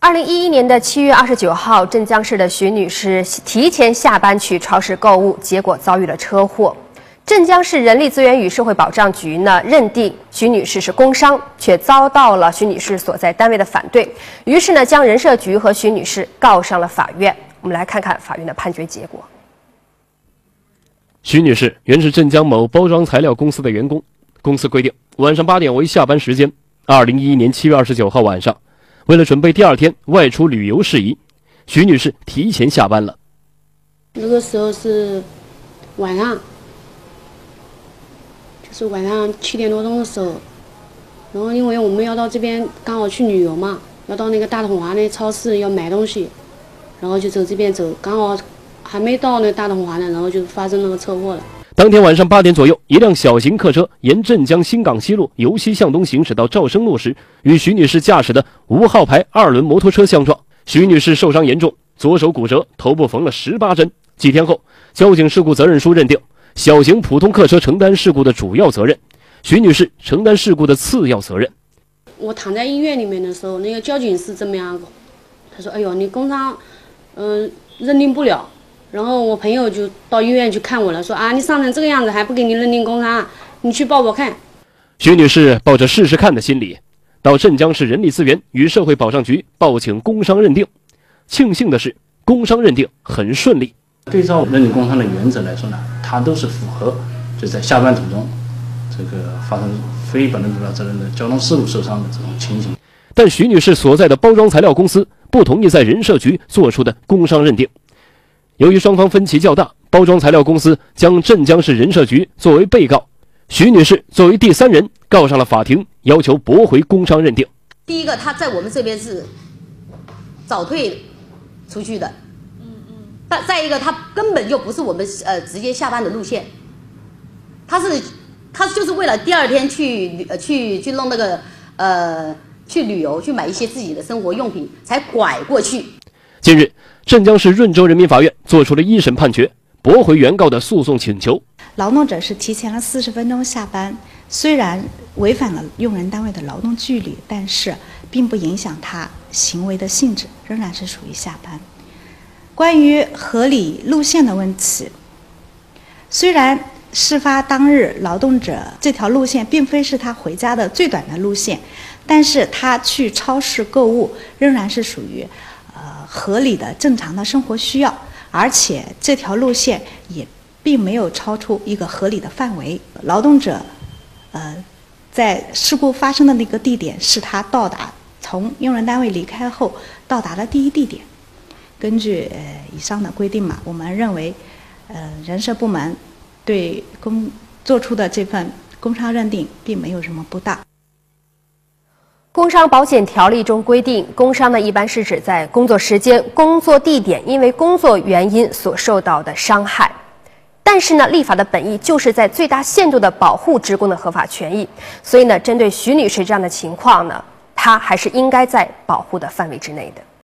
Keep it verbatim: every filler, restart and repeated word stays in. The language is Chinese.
二零一一年的七月二十九号，镇江市的徐女士提前下班去超市购物，结果遭遇了车祸。镇江市人力资源与社会保障局呢认定徐女士是工伤，却遭到了徐女士所在单位的反对，于是呢将人社局和徐女士告上了法院。我们来看看法院的判决结果。 徐女士原是镇江某包装材料公司的员工，公司规定晚上八点为下班时间。二零一一年七月二十九号晚上，为了准备第二天外出旅游事宜，徐女士提前下班了。 那个时候是晚上，就是晚上七点多钟的时候，然后因为我们要到这边刚好去旅游嘛，要到那个大统华那超市要买东西，然后就走这边走，刚好还没到那个大统华呢，然后就发生那个车祸了。 当天晚上八点左右，一辆小型客车沿镇江新港西路由西向东行驶到赵生路时，与徐女士驾驶的无号牌二轮摩托车相撞。徐女士受伤严重，左手骨折，头部缝了十八针。几天后，交警事故责任书认定，小型普通客车承担事故的主要责任，徐女士承担事故的次要责任。 我躺在医院里面的时候，那个交警是这么样，他说：“哎呦，你工伤，嗯、呃，认定不了。”然后我朋友就到医院去看我了，说啊，你伤成这个样子还不给你认定工伤，你去报报看。 徐女士抱着试试看的心理，到镇江市人力资源与社会保障局报请工伤认定。庆幸的是，工伤认定很顺利。 对照认定工伤的原则来说呢，它都是符合就在下班途中这个发生非本人主要责任的交通事故受伤的这种情形。 但徐女士所在的包装材料公司不同意在人社局做出的工伤认定。由于双方分歧较大，包装材料公司将镇江市人社局作为被告，徐女士作为第三人告上了法庭，要求驳回工伤认定。 第一个，他在我们这边是早退出去的，嗯嗯。但再一个，他根本就不是我们呃直接下班的路线，他是他就是为了第二天去呃去去弄那个呃去旅游，去买一些自己的生活用品，才拐过去。 近日，镇江市润州人民法院作出了一审判决，驳回原告的诉讼请求。 劳动者是提前了四十分钟下班，虽然违反了用人单位的劳动纪律，但是并不影响他行为的性质，仍然是属于下班。关于合理路线的问题，虽然事发当日劳动者这条路线并非是他回家的最短的路线，但是他去超市购物仍然是属于呃合理的正常的生活需要，而且这条路线也并没有超出一个合理的范围。劳动者呃在事故发生的那个地点是他到达从用人单位离开后到达的第一地点。根据呃以上的规定嘛，我们认为呃人社部门对工做出的这份工伤认定并没有什么不当。 工伤保险条例中规定，工伤呢一般是指在工作时间、工作地点因为工作原因所受到的伤害。但是呢，立法的本意就是在最大限度地保护职工的合法权益，所以呢，针对徐女士这样的情况呢，她还是应该在保护的范围之内的。